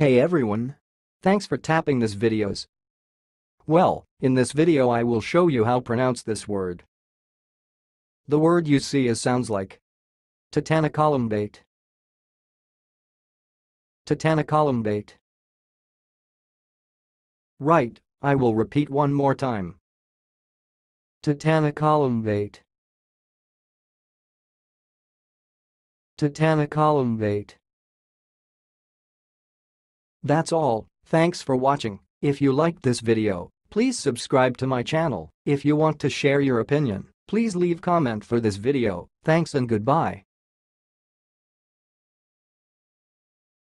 Hey everyone! Thanks for tapping this videos. Well, in this video I will show you how to pronounce this word. The word you see sounds like titanocolumbate. Titanocolumbate. Right, I will repeat one more time. Titanocolumbate. Titanocolumbate. That's all, thanks for watching. If you liked this video, please subscribe to my channel. If you want to share your opinion, please leave comment for this video. Thanks and goodbye.